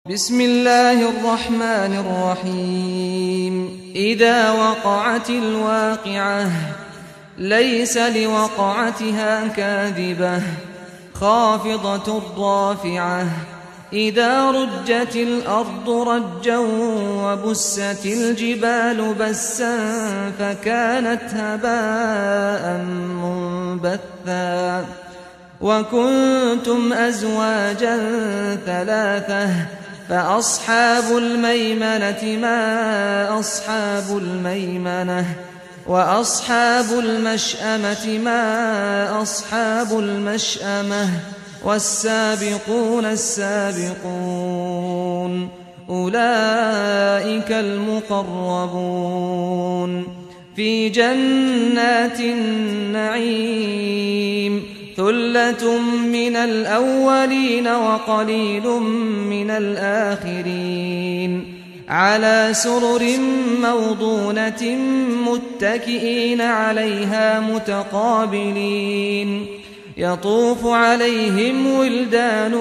بسم الله الرحمن الرحيم إذا وقعت الواقعة ليس لوقعتها كاذبة خافضة رافعة إذا رجت الأرض رجا وبست الجبال بسا فكانت هباء منبثا وكنتم أزواجا ثلاثة فأصحاب الميمنة ما أصحاب الميمنة وأصحاب المشأمة ما أصحاب المشأمة والسابقون السابقون أولئك المقربون في جنات النعيم ثلة من الأولين وقليل من الآخرين على سرر موضونة متكئين عليها متقابلين يطوف عليهم ولدان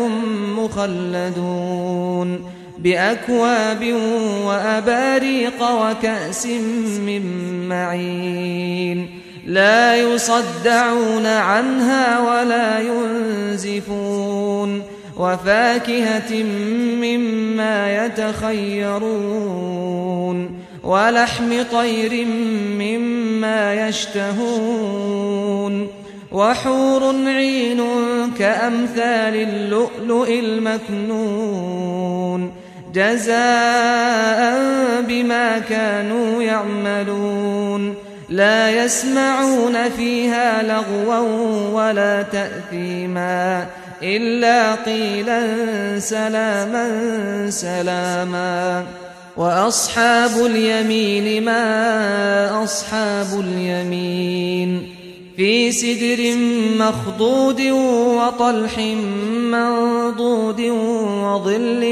مخلدون بأكواب وأباريق وكأس من معين لا يصدعون عنها ولا ينزفون وفاكهة مما يتخيرون ولحم طير مما يشتهون وحور عين كأمثال اللؤلؤ المكنون جزاء بما كانوا يعملون لا يسمعون فيها لغوا ولا تأثيما إلا قيلا سلاما سلاما وأصحاب اليمين ما أصحاب اليمين في سدر مخضود وطلح منضود وظل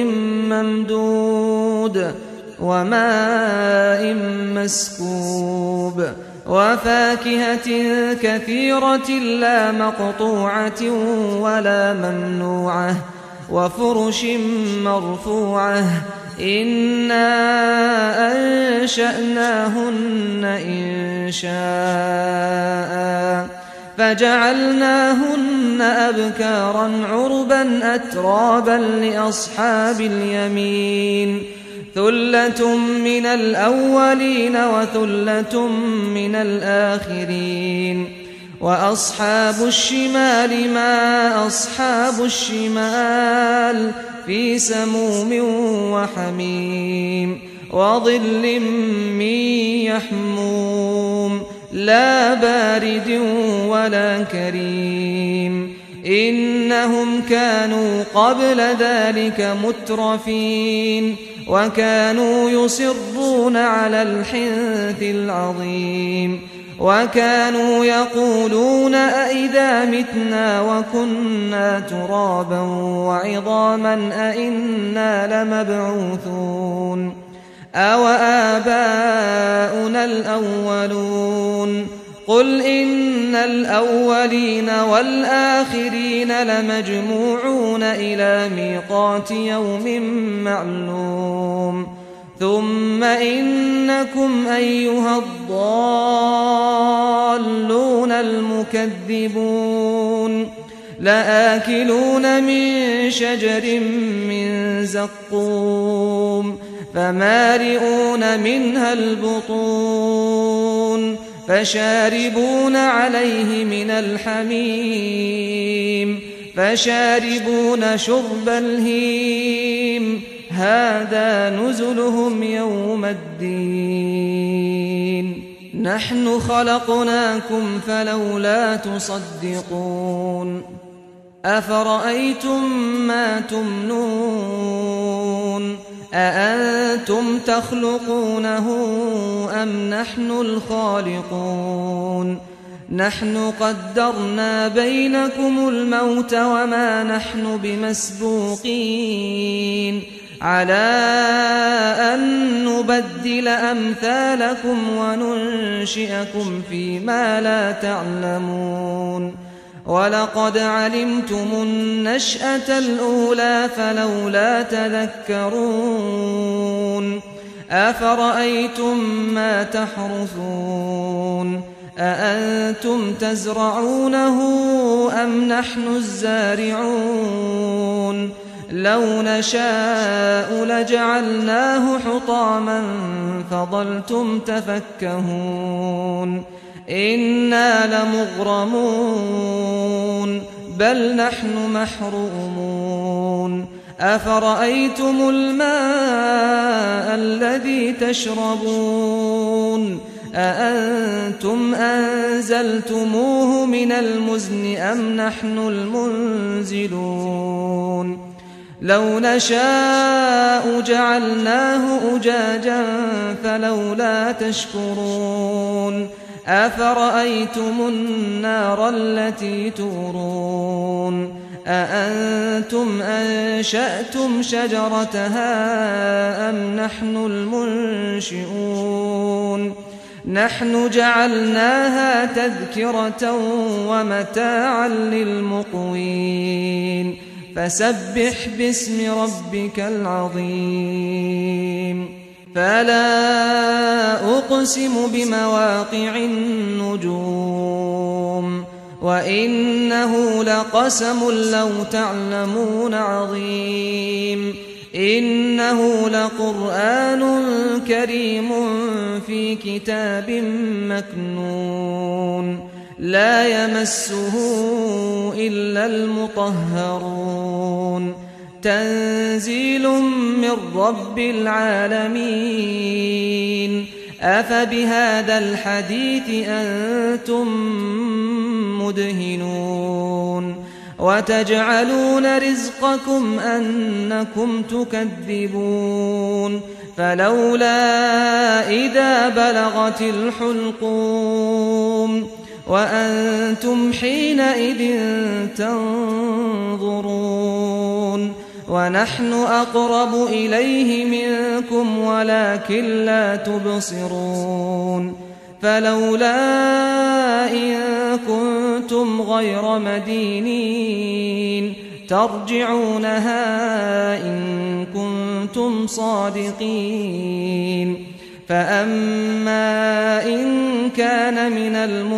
ممدود وماء مسكوب وفاكهة كثيرة لا مقطوعة ولا ممنوعة وفرش مرفوعة إنا أنشأناهن إنشاء فجعلناهن أبكارا عربا أترابا لأصحاب اليمين ثلة من الأولين وثلة من الآخرين وأصحاب الشمال ما أصحاب الشمال في سموم وحميم وظل من يحموم لا بارد ولا كريم إنهم كانوا قبل ذلك مترفين وكانوا يصرون على الحنث العظيم وكانوا يقولون أئذا متنا وكنا ترابا وعظاما أئنا لمبعوثون أوآباؤنا الأولون قل إن الأولين والآخرين لمجموعون إلى ميقات يوم معلوم ثم إنكم أيها الضالون المكذبون لآكلون من شجر من زقوم فمالئون منها البطون فشاربون عليه من الحميم فشاربون شرب الهيم هذا نزلهم يوم الدين نحن خلقناكم فلولا تصدقون أفرأيتم ما تمنون أأنتم تخلقونه أم نحن الخالقون نحن قدرنا بينكم الموت وما نحن بمسبوقين على أن نبدل أمثالكم وننشئكم فيما لا تعلمون ولقد علمتم النشأة الأولى فلولا تذكرون أفرأيتم ما تحرثون أأنتم تزرعونه أم نحن الزارعون لو نشاء لجعلناه حطاما فظلتم تفكهون إنا لمغرمون بل نحن محرومون أفرأيتم الماء الذي تشربون أأنتم أنزلتموه من المزن أم نحن المنزلون لو نشاء جعلناه أجاجا فلولا تشكرون أفرأيتم النار التي تورون أأنتم أنشأتم شجرتها أم نحن المنشئون نحن جعلناها تذكرة ومتاعا للمقوين فسبح باسم ربك العظيم فلا أقسم بمواقع النجوم وإنه لقسم لو تعلمون عظيم إنه لقرآن كريم في كتاب مكنون لا يمسه إلا المطهرون تنزيل من رب العالمين أفبهذا الحديث أنتم مدهنون وتجعلون رزقكم أنكم تكذبون فلولا إذا بلغت الحلقوم وأنتم حينئذ تنظرون ونحن أقرب إليه منكم ولكن لا تبصرون فلولا إن كنتم غير مدينين ترجعونها إن كنتم صادقين فأما إن كان من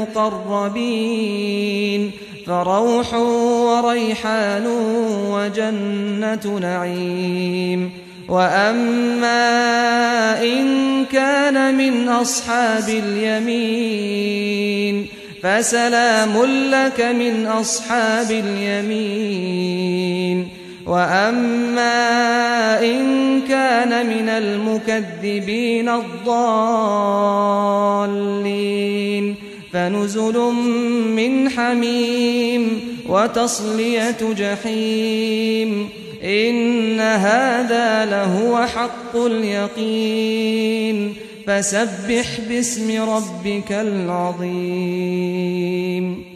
المقربين فروح وريحان وجنة نعيم وأما إن كان من أصحاب اليمين فسلام لك من أصحاب اليمين وأما إن كان من المكذبين الضالين فنزل من حميم وتصلية جحيم إن هذا لهو حق اليقين فسبح باسم ربك العظيم